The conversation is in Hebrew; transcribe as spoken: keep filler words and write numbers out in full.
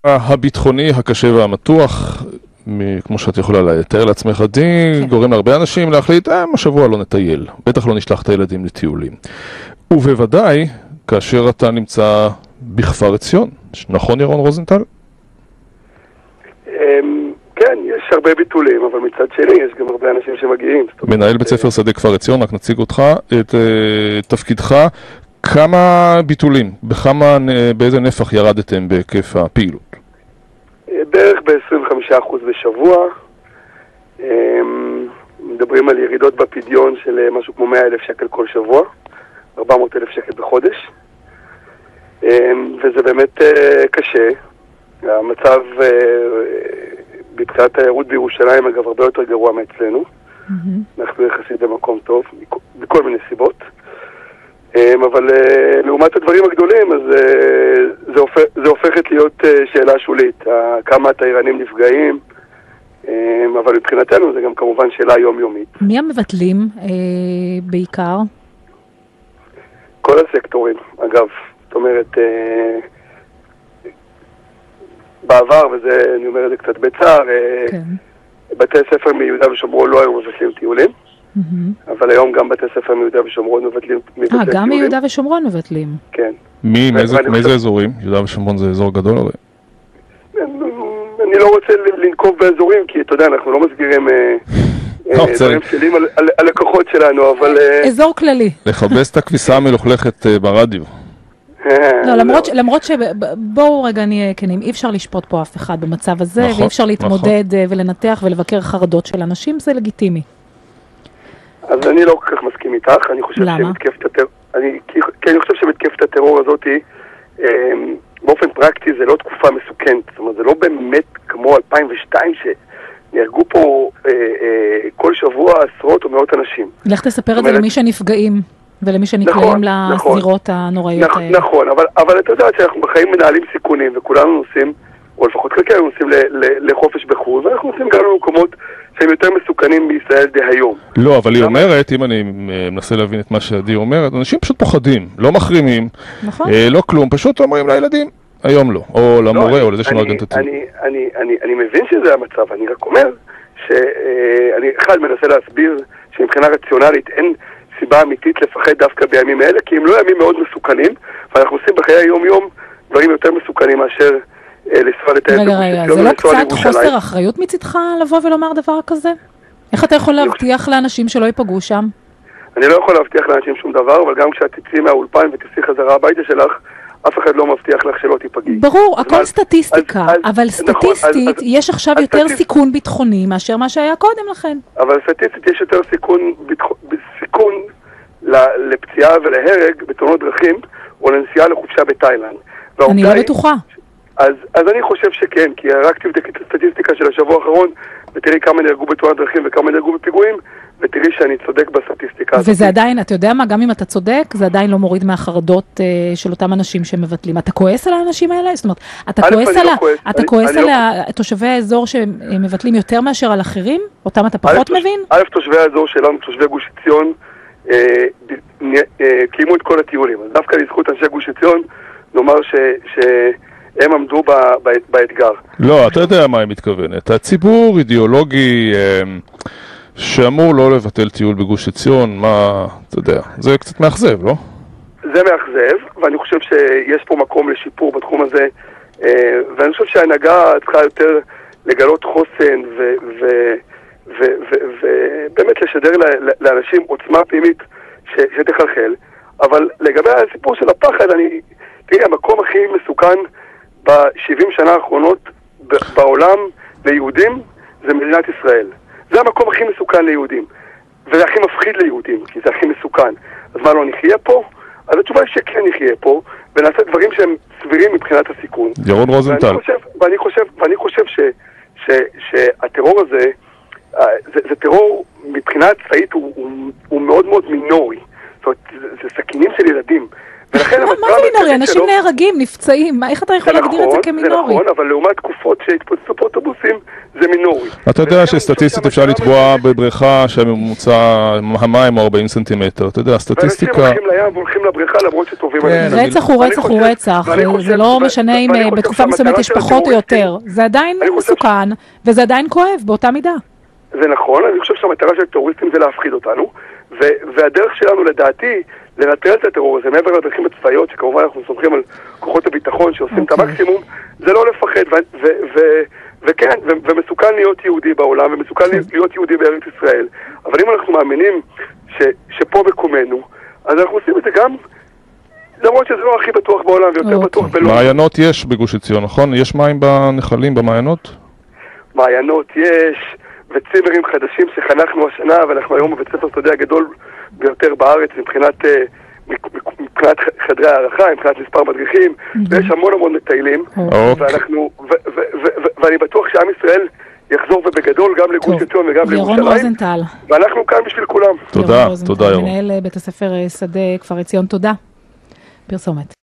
הביטחוני הקשה והמתוח, כמו שאת יכולה לתאר לעצמך, די, גורם להרבה אנשים להחליט, אה, השבוע לא נטייל, בטח לא נשלח את הילדים לטיולים. ובוודאי, כאשר אתה נמצא בכפר עציון, נכון ירון רוזנטל? כן, יש הרבה ביטולים, אבל מצד שני יש גם הרבה אנשים שמגיעים. מנהל בית ספר שדה כפר עציון, רק נציג אותך, את תפקידך, כמה ביטולים, בכמה, באיזה נפח ירדתם בהיקף הפעילות? בערך ב-עשרים וחמישה אחוז בשבוע, מדברים על ירידות בפדיון של משהו כמו מאה אלף שקל כל שבוע, ארבע מאות אלף שקל בחודש, וזה באמת קשה. המצב בקצת תיירות בירושלים אגב הרבה יותר גרוע מאצלנו, אנחנו יחסית במקום טוב, בכל מיני סיבות, אבל לעומת הדברים הגדולים, אז זה הופכת להיות שאלה שולית, כמה התיירנים נפגעים, אבל מבחינתנו זה גם כמובן שאלה יומיומית. מי המבטלים בעיקר? כל הסקטורים, אגב, זאת אומרת, בעבר, וזה, אני אומר את זה קצת בצער, בתי ספר מיהודה ושומרון לא היו מבטלים טיולים, אבל היום גם בתי ספר מיהודה ושומרון מבטלים טיולים. אה, גם מיהודה ושומרון מבטלים. כן. מי, מאיזה אזורים? יהודה ושומרון זה אזור גדול הרי? אני לא רוצה לנקוב באזורים, כי אתה יודע, אנחנו לא מסגירים דברים שלים על הלקוחות שלנו, אבל... אזור כללי. לחבש את הכביסה המלוכלכת ברדיו. לא, למרות שבואו רגע נהיה כנים, אי אפשר לשפוט פה אף אחד במצב הזה, ואי אפשר להתמודד ולנתח ולבקר חרדות של אנשים, זה לגיטימי. אז אני לא כל כך מסכים איתך, אני חושב שמתקפת הטרור, כי אני חושב שמתקפת הטרור הזאת, באופן פרקטי זה לא תקופה מסוכנת, זאת אומרת, זה לא באמת כמו אלפיים ושתיים שנהרגו פה כל שבוע עשרות או מאות אנשים. לך תספר את זה למי שנפגעים. ולמי שנקלעים לסגירות הנוראיות האלה. נכון, אבל אתה יודעת שאנחנו בחיים מנהלים סיכונים, וכולנו נוסעים, או לפחות חלקנו נוסעים לחופש בחו"ל, ואנחנו נוסעים גם למקומות שהם יותר מסוכנים בישראל די היום. לא, אבל היא אומרת, אם אני מנסה להבין את מה שעדי אומרת, אנשים פשוט פוחדים, לא מחרימים, לא כלום, פשוט אומרים לילדים, היום לא, או למורה, או לזה שמארגן את הטיול. אני מבין שזה המצב, אני רק אומר שאני אחד מנסה להסביר שמבחינה רציונלית אין סיבה אמיתית לפחד דווקא בימים האלה, כי הם לא ימים מאוד מסוכנים, ואנחנו עושים בחיי היום-יום דברים יותר מסוכנים מאשר לנסוע לטייל. רגע, רגע, זה לא קצת חוסר אחריות מצדך לבוא ולומר דבר כזה? איך אתה יכול להבטיח לאנשים שלא ייפגעו שם? אני לא יכול להבטיח לאנשים שום דבר, אבל גם כשאת תצאי מהאולפן ותצאי חזרה הביתה שלך, אף אחד לא מבטיח לך שלא תיפגעי. ברור, הכל סטטיסטיקה, אבל סטטיסטית יש עכשיו יותר סיכון ביטחוני מאשר מה שהיה קודם לכן. אבל סטטיסטית יש יותר סיכון לפציעה ולהרג בתאונות דרכים, או לנסיעה לחופשה בתאילנד. אני לא בטוחה. אז אני חושב שכן, כי רק תבדקי את הסטטיסטיקה של השבוע האחרון, ותראי כמה נהרגו בתאונות דרכים וכמה נהרגו בפיגועים, ותראי שאני צודק בסטטיסטיקה. וזה עדיין, אתה יודע מה, גם אם אתה צודק, זה עדיין לא מוריד מהחרדות של אותם אנשים שמבטלים. אתה כועס על האנשים האלה? זאת אומרת, אתה כועס על תושבי האזור שמבטלים יותר מאשר על אחרים? אותם אתה פחות מבין? א', תושבי האזור שלנו, תושבי גוש עציון, קיימו את כל הטיולים. אז דווקא לזכות אנשי גוש עציון, נאמר שהם עמדו באתגר. לא, אתה יודע מה היא מתכוונת. הציבור אידיאולוגי שאמור לא לבטל טיול בגוש עציון, מה, אתה יודע, זה קצת מאכזב, לא? זה מאכזב, ואני חושב שיש פה מקום לשיפור בתחום הזה, ואני חושב שההנהגה צריכה יותר לגלות חוסן ובאמת לשדר לאנשים עוצמה פנימית שתחלחל. אבל לגבי הסיפור של הפחד, אני, תראי, המקום הכי מסוכן ב-שבעים שנה האחרונות בעולם ליהודים זה מדינת ישראל. זה המקום הכי מסוכן ליהודים, וזה הכי מפחיד ליהודים, כי זה הכי מסוכן. אז מה, לא נחיה פה? אז התשובה היא שכן נחיה פה, ונעשה דברים שהם סבירים מבחינת הסיכון. ירון רוזנטל. ואני חושב, ואני חושב, ואני חושב ש, ש, שהטרור הזה, זה, זה טרור מבחינה צבאית הוא, הוא, הוא מאוד מאוד מינורי. זאת אומרת, זה, זה סכינים של ילדים. ולכן מה זה מינורי? אנשים נהרגים, נפצעים, איך אתה יכול להגדיר את זה כמינורי? זה נכון, אבל לעומת תקופות שהתפוצצו פה אוטובוסים, זה מינורי. אתה יודע שסטטיסטית אפשר לטבוע בבריכה שהממוצע המים הוא ארבעים סנטימטר, אתה יודע, סטטיסטיקה... ואנשים הולכים לים והולכים לבריכה למרות שטובים עליהם. רצח הוא רצח הוא רצח, זה לא משנה אם בתקופה מסוימת יש פחות או יותר, זה עדיין מסוכן, וזה עדיין כואב באותה מידה. זה נכון, אני חושב שהמטרה של הטרוריסטים זה להפחיד אותנו, והדרך שלנו לדעתי לנטרל את הטרור הזה, מעבר לדרכים הצבאיות, שכמובן אנחנו סומכים על כוחות הביטחון שעושים את המקסימום, זה לא לפחד, וכן, ומסוכן להיות יהודי בעולם, ומסוכן להיות יהודי בארץ ישראל. אבל אם אנחנו מאמינים שפה מקומנו, אז אנחנו עושים את זה גם, למרות שזה לא הכי בטוח בעולם, ויותר בטוח בלום. מעיינות יש בגוש עציון, נכון? יש מים בנחלים, במעיינות? מעיינות יש, וצימרים חדשים שחנכנו השנה, ואנחנו היום בבית ספר שדה הגדול ביותר בארץ מבחינת, מבחינת חדרי הערכה, מבחינת מספר מדריכים, ויש המון המון מטיילים, ואנחנו, ואני בטוח שעם ישראל יחזור ובגדול גם לגוש עציון וגם לירושלים, ואנחנו כאן בשביל כולם. תודה, תודה ירון. מנהל בית הספר שדה כפר עציון, תודה. פרסומת.